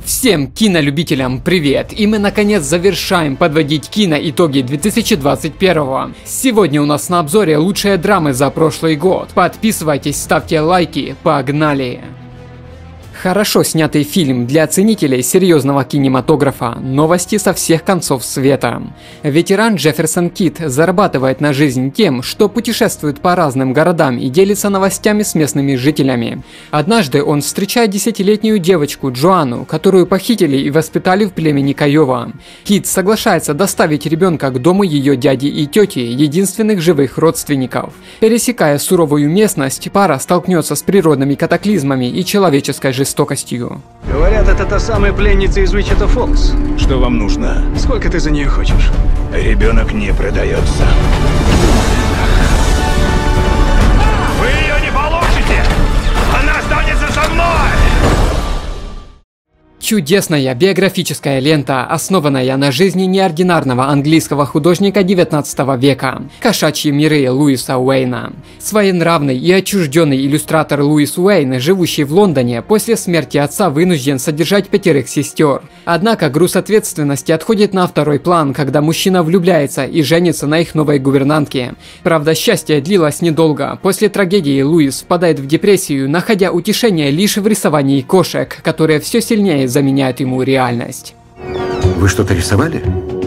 Всем кинолюбителям привет! И мы наконец завершаем подводить киноитоги 2021. Сегодня у нас на обзоре лучшие драмы за прошлый год. Подписывайтесь, ставьте лайки, погнали! Хорошо снятый фильм для ценителей серьезного кинематографа. Новости со всех концов света. Ветеран Джефферсон Кид зарабатывает на жизнь тем, что путешествует по разным городам и делится новостями с местными жителями. Однажды он встречает 10-летнюю девочку Джоанну, которую похитили и воспитали в племени Кайова. Кид соглашается доставить ребенка к дому ее дяди и тети, единственных живых родственников. Пересекая суровую местность, пара столкнется с природными катаклизмами и человеческой жестокостью. Говорят, это та самая пленница из Уичета Фоллс. Что вам нужно? Сколько ты за нее хочешь? Ребенок не продается. Вы ее не получите! Она останется со мной! Чудесная биографическая лента, основанная на жизни неординарного английского художника 19 века «Кошачьи миры» Луиса Уэйна. Своенравный и отчужденный иллюстратор Луис Уэйн, живущий в Лондоне, после смерти отца вынужден содержать 5 сестер. Однако груз ответственности отходит на второй план, когда мужчина влюбляется и женится на их новой гувернантке. Правда, счастье длилось недолго. После трагедии Луис впадает в депрессию, находя утешение лишь в рисовании кошек, которые все сильнее заменяют ему реальность. Вы что-то рисовали?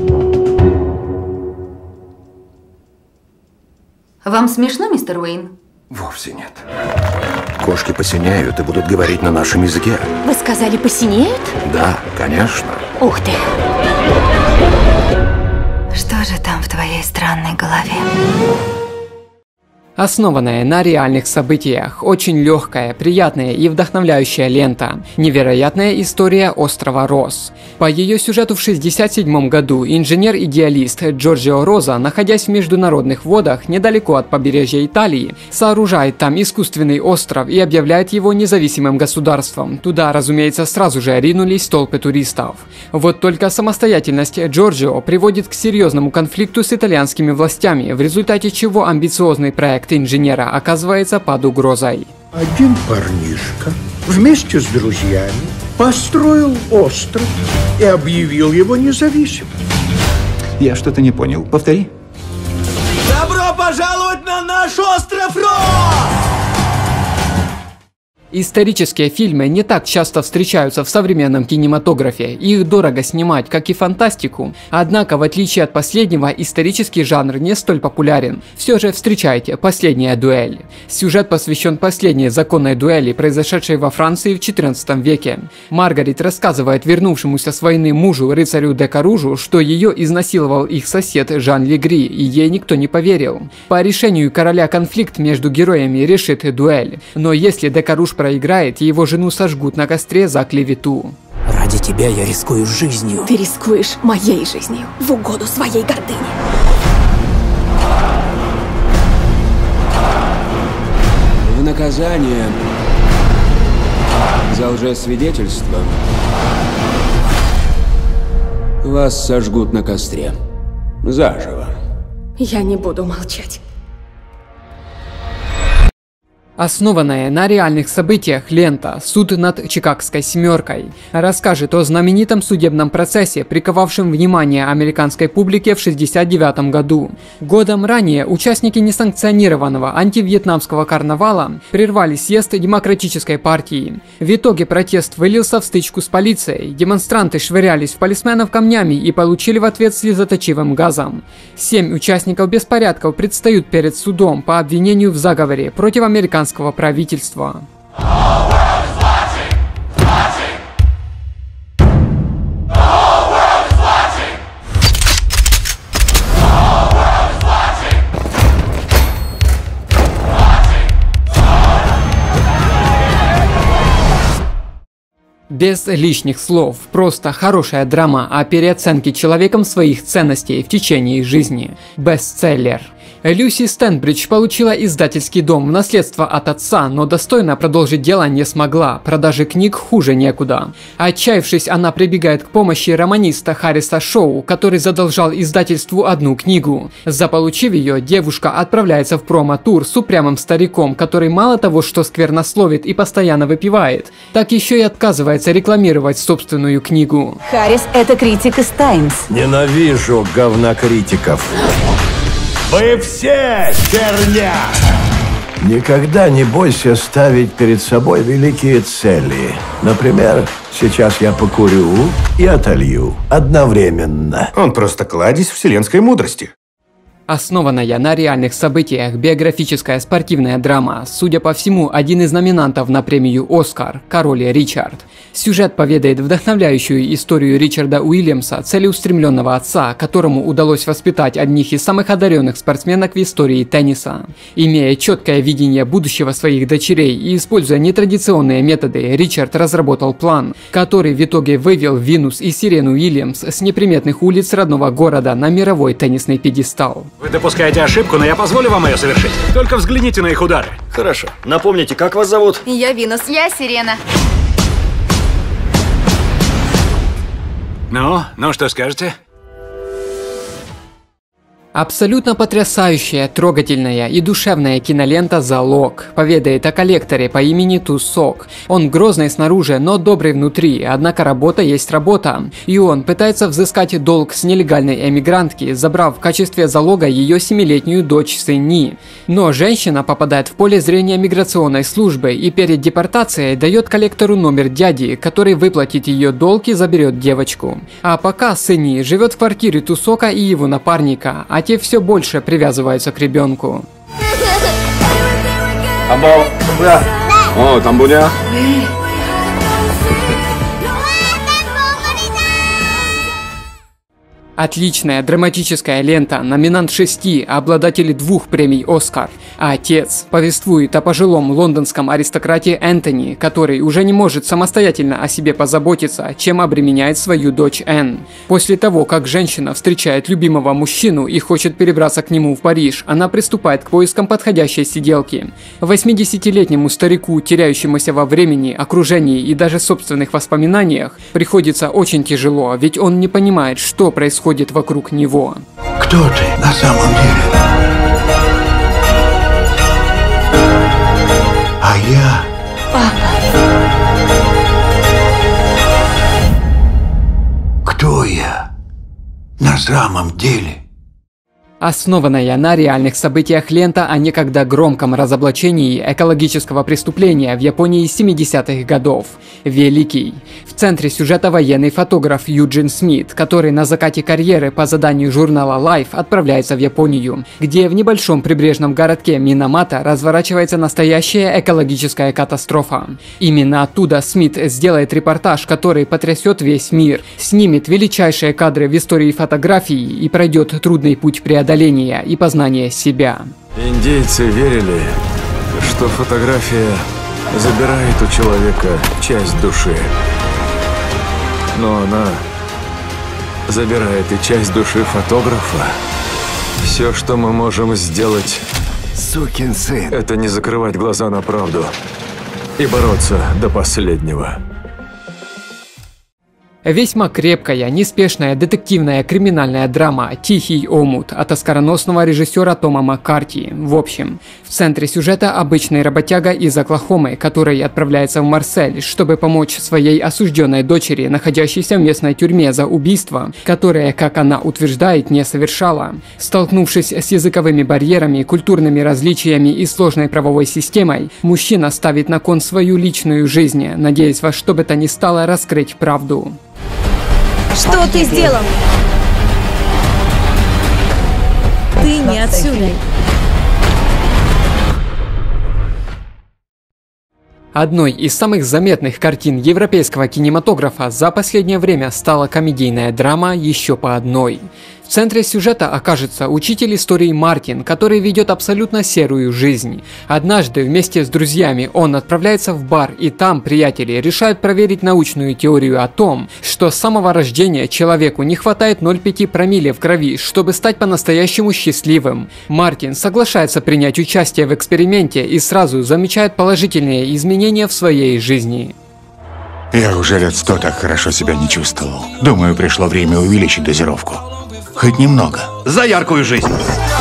Вам смешно, мистер Уэйн? Вовсе нет. Кошки посиняют и будут говорить на нашем языке. Вы сказали, посинеют? Да, конечно. Ух ты! Что же там в твоей странной голове? Основанная на реальных событиях, очень легкая, приятная и вдохновляющая лента. Невероятная история острова Росс. По ее сюжету в 1967 году инженер-идеалист Джорджио Роза, находясь в международных водах недалеко от побережья Италии, сооружает там искусственный остров и объявляет его независимым государством. Туда, разумеется, сразу же ринулись толпы туристов. Вот только самостоятельность Джорджио приводит к серьезному конфликту с итальянскими властями, в результате чего амбициозный проект инженера оказывается под угрозой. Один парнишка вместе с друзьями построил остров и объявил его независимым. Я что-то не понял. Повтори. Добро пожаловать на наш остров Росс! Исторические фильмы не так часто встречаются в современном кинематографе, их дорого снимать, как и фантастику. Однако, в отличие от последнего, исторический жанр не столь популярен. Все же встречайте «Последняя дуэль». Сюжет посвящен последней законной дуэли, произошедшей во Франции в XIV веке. Маргарет рассказывает вернувшемуся с войны мужу, рыцарю де Каружу, что ее изнасиловал их сосед Жан Легри, и ей никто не поверил. По решению короля конфликт между героями решит дуэль. Но если де Каруж проиграет, его жену сожгут на костре за клевету. Ради тебя я рискую жизнью. Ты рискуешь моей жизнью в угоду своей гордыне. В наказание за лжесвидетельство вас сожгут на костре. Заживо. Я не буду молчать. Основанная на реальных событиях лента «Суд над Чикагской семеркой» расскажет о знаменитом судебном процессе, приковавшем внимание американской публики в 1969 году. Годом ранее участники несанкционированного антивьетнамского карнавала прервали съезд Демократической партии. В итоге протест вылился в стычку с полицией, демонстранты швырялись в полисменов камнями и получили в ответ слезоточивым газом. 7 участников беспорядков предстают перед судом по обвинению в заговоре против американского правительства. Без лишних слов, просто хорошая драма о переоценке человеком своих ценностей в течение жизни. Бестселлер. Люси Стэнбридж получила издательский дом в наследство от отца, но достойно продолжить дело не смогла, продажи книг хуже некуда. Отчаявшись, она прибегает к помощи романиста Харриса Шоу, который задолжал издательству одну книгу. Заполучив ее, девушка отправляется в промо-тур с упрямым стариком, который мало того, что сквернословит и постоянно выпивает, так еще и отказывается рекламировать собственную книгу. Харрис – это критик из Таймс. Ненавижу говнокритиков. Вы все херня! Никогда не бойся ставить перед собой великие цели. Например, сейчас я покурю и отолью одновременно. Он просто кладезь вселенской мудрости. Основанная на реальных событиях биографическая спортивная драма, судя по всему, один из номинантов на премию «Оскар» – «Король Ричард». Сюжет поведает вдохновляющую историю Ричарда Уильямса, целеустремленного отца, которому удалось воспитать одних из самых одаренных спортсменок в истории тенниса. Имея четкое видение будущего своих дочерей и используя нетрадиционные методы, Ричард разработал план, который в итоге вывел Винус и Сирену Уильямс с неприметных улиц родного города на мировой теннисный пьедестал. Вы допускаете ошибку, но я позволю вам ее совершить. Только взгляните на их удары. Хорошо. Напомните, как вас зовут? Я Винус. Я Сирена. Ну, что скажете? Абсолютно потрясающая, трогательная и душевная кинолента «Залог» поведает о коллекторе по имени Тусок. Он грозный снаружи, но добрый внутри, однако работа есть работа. И он пытается взыскать долг с нелегальной эмигрантки, забрав в качестве залога ее 7-летнюю дочь Сэнни. Но женщина попадает в поле зрения миграционной службы и перед депортацией дает коллектору номер дяди, который выплатит ее долг и заберет девочку. А пока Сэнни живет в квартире Тусока и его напарника, а те все больше привязываются к ребенку. О, тамбуня. Отличная драматическая лента, номинант 6, обладатель 2 премий «Оскар». «Отец» повествует о пожилом лондонском аристократе Энтони, который уже не может самостоятельно о себе позаботиться, чем обременяет свою дочь Энн. После того, как женщина встречает любимого мужчину и хочет перебраться к нему в Париж, она приступает к поискам подходящей сиделки. 80-летнему старику, теряющемуся во времени, окружении и даже собственных воспоминаниях, приходится очень тяжело, ведь он не понимает, что происходит вокруг него. Кто ты на самом деле? А я... Папа. Кто я на самом деле? Основанная на реальных событиях лента о некогда громком разоблачении экологического преступления в Японии 70-х годов. Великий. В центре сюжета военный фотограф Юджин Смит, который на закате карьеры по заданию журнала Life отправляется в Японию, где в небольшом прибрежном городке Минамата разворачивается настоящая экологическая катастрофа. Именно оттуда Смит сделает репортаж, который потрясет весь мир, снимет величайшие кадры в истории фотографии и пройдет трудный путь преодоления и познания себя. Индейцы верили, что фотография забирает у человека часть души. Но она забирает и часть души фотографа. Все, что мы можем сделать, Сукин сын, это не закрывать глаза на правду и бороться до последнего. Весьма крепкая, неспешная детективная криминальная драма «Тихий омут» от оскароносного режиссера Тома Маккарти. В общем, в центре сюжета обычный работяга из Оклахомы, который отправляется в Марсель, чтобы помочь своей осужденной дочери, находящейся в местной тюрьме за убийство, которое, как она утверждает, не совершала. Столкнувшись с языковыми барьерами, культурными различиями и сложной правовой системой, мужчина ставит на кон свою личную жизнь, надеясь во что бы то ни стало раскрыть правду. Что ты сделал? Ты не отсюда. Одной из самых заметных картин европейского кинематографа за последнее время стала комедийная драма «Еще по одной». В В центре сюжета окажется учитель истории Мартин, который ведет абсолютно серую жизнь. Однажды вместе с друзьями он отправляется в бар, и там приятели решают проверить научную теорию о том, что с самого рождения человеку не хватает 0,5 промилле в крови, чтобы стать по-настоящему счастливым. Мартин соглашается принять участие в эксперименте и сразу замечает положительные изменения в своей жизни. Я уже лет 100 так хорошо себя не чувствовал. Думаю, пришло время увеличить дозировку. Хоть немного. За яркую жизнь!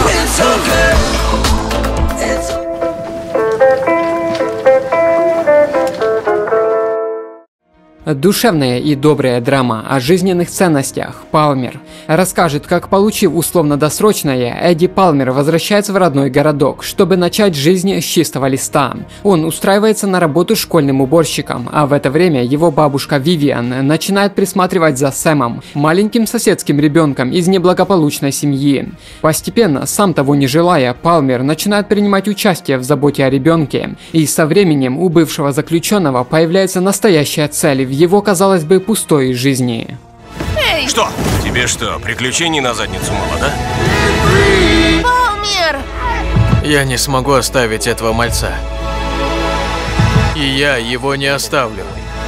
Душевная и добрая драма о жизненных ценностях. Палмер расскажет, как, получив условно-досрочное, Эдди Палмер возвращается в родной городок, чтобы начать жизнь с чистого листа. Он устраивается на работу школьным уборщиком, а в это время его бабушка Вивиан начинает присматривать за Сэмом, маленьким соседским ребенком из неблагополучной семьи. Постепенно, сам того не желая, Палмер начинает принимать участие в заботе о ребенке, и со временем у бывшего заключенного появляется настоящая цель в его, казалось бы, пустой жизни. Эй! Что? Тебе что, приключений на задницу мало, да? Палмер! Я не смогу оставить этого мальца. И я его не оставлю.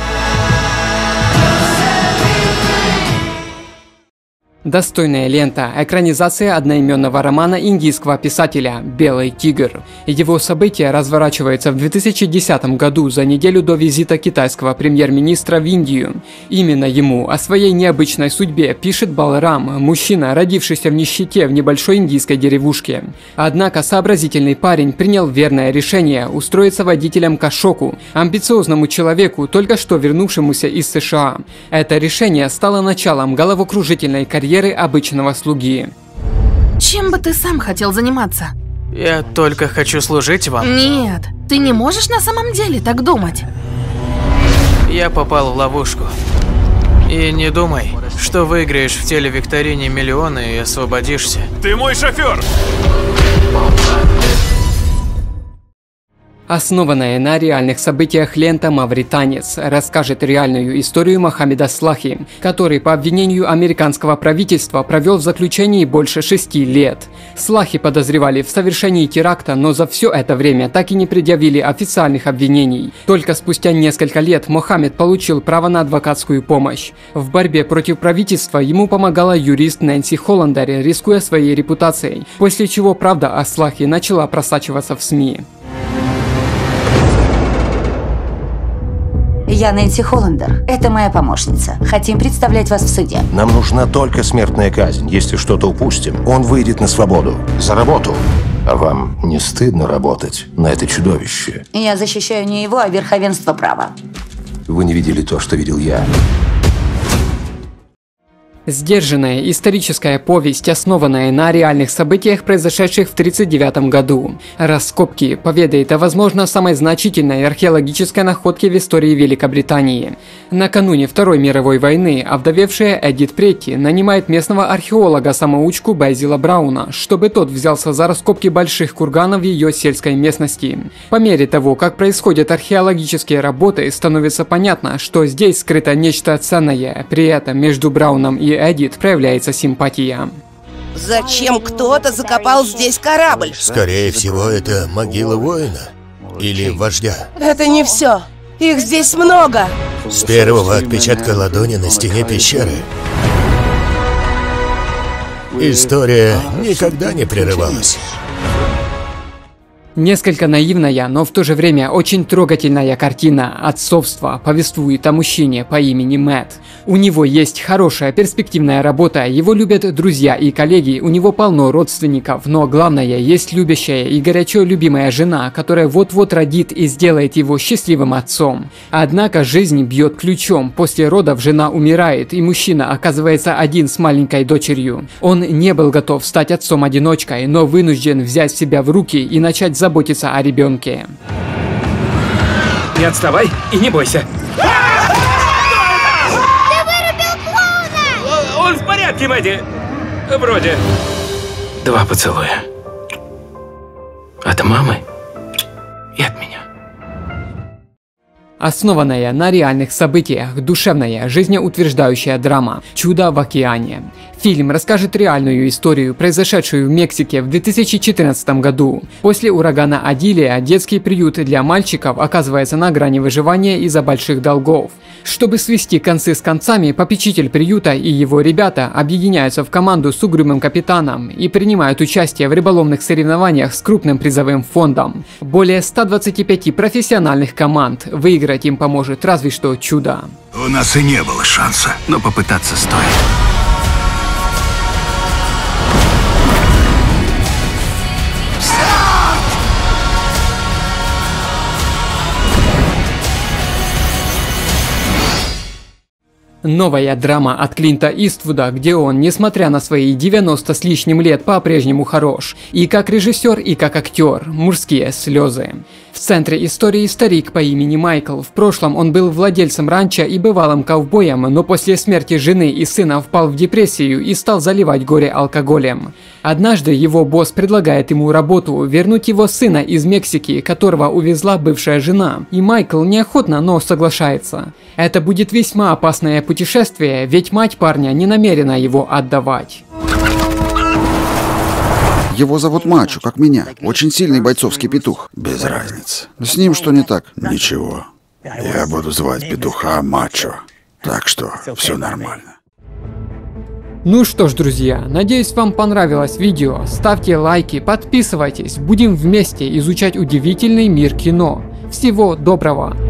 Достойная лента – экранизация одноименного романа индийского писателя «Белый тигр». Его события разворачиваются в 2010 году, за неделю до визита китайского премьер-министра в Индию. Именно ему о своей необычной судьбе пишет Баларам, мужчина, родившийся в нищете в небольшой индийской деревушке. Однако сообразительный парень принял верное решение устроиться водителем к Ашоку, амбициозному человеку, только что вернувшемуся из США. Это решение стало началом головокружительной карьеры обычного слуги. Чем бы ты сам хотел заниматься? Я только хочу служить вам. Нет, ты не можешь на самом деле так думать. Я попал в ловушку. И не думай, что выиграешь в телевикторине миллионы и освободишься. Ты мой шофер! Основанная на реальных событиях лента «Мавританец» расскажет реальную историю Мохаммеда Слахи, который по обвинению американского правительства провел в заключении больше 6 лет. Слахи подозревали в совершении теракта, но за все это время так и не предъявили официальных обвинений. Только спустя несколько лет Мохаммед получил право на адвокатскую помощь. В борьбе против правительства ему помогала юрист Нэнси Холландер, рискуя своей репутацией, после чего правда о Слахи начала просачиваться в СМИ. Я Нэнси Холландер. Это моя помощница. Хотим представлять вас в суде. Нам нужна только смертная казнь. Если что-то упустим, он выйдет на свободу. За работу. А вам не стыдно работать на это чудовище? Я защищаю не его, а верховенство права. Вы не видели то, что видел я. Сдержанная историческая повесть, основанная на реальных событиях, произошедших в 1939 году. «Раскопки» поведает о, возможно, самой значительной археологической находке в истории Великобритании. Накануне Второй мировой войны овдовевшая Эдит Претти нанимает местного археолога-самоучку Безила Брауна, чтобы тот взялся за раскопки больших курганов в ее сельской местности. По мере того, как происходят археологические работы, становится понятно, что здесь скрыто нечто ценное. При этом между Брауном и Эдит проявляется симпатия. Зачем кто-то закопал здесь корабль? Скорее всего, это могила воина или вождя. Это не все. Их здесь много. С первого отпечатка ладони на стене пещеры история никогда не прерывалась. Несколько наивная, но в то же время очень трогательная картина «Отцовство» повествует о мужчине по имени Мэтт. У него есть хорошая перспективная работа, его любят друзья и коллеги, у него полно родственников, но главное, есть любящая и горячо любимая жена, которая вот-вот родит и сделает его счастливым отцом. Однако жизнь бьет ключом, после родов жена умирает, и мужчина оказывается один с маленькой дочерью. Он не был готов стать отцом-одиночкой, но вынужден взять себя в руки и начать заботиться о ребенке. Не отставай и не бойся. Ты вырубил клоуна! Он в порядке, Мэдди. Вроде. 2 поцелуя. От мамы и от меня. Основанная на реальных событиях, душевная, жизнеутверждающая драма «Чудо в океане». Фильм расскажет реальную историю, произошедшую в Мексике в 2014 году. После урагана Адилия детский приют для мальчиков оказывается на грани выживания из-за больших долгов. Чтобы свести концы с концами, попечитель приюта и его ребята объединяются в команду с угрюмым капитаном и принимают участие в рыболовных соревнованиях с крупным призовым фондом. Более 125 профессиональных команд. Выиграть им поможет разве что чудо. У нас и не было шанса, но попытаться стоит. Новая драма от Клинта Иствуда, где он, несмотря на свои 90 с лишним лет, по-прежнему хорош. И как режиссер, и как актер. Мужские слезы. В центре истории старик по имени Майкл. В прошлом он был владельцем ранчо и бывалым ковбоем, но после смерти жены и сына впал в депрессию и стал заливать горе алкоголем. Однажды его босс предлагает ему работу, вернуть его сына из Мексики, которого увезла бывшая жена. И Майкл неохотно, но соглашается. Это будет весьма опасное путешествие, ведь мать парня не намерена его отдавать. Его зовут Мачо, как меня. Очень сильный бойцовский петух. Без разницы. С ним что не так? Ничего. Я буду звать петуха Мачо. Так что все нормально. Ну что ж, друзья, надеюсь, вам понравилось видео. Ставьте лайки, подписывайтесь. Будем вместе изучать удивительный мир кино. Всего доброго!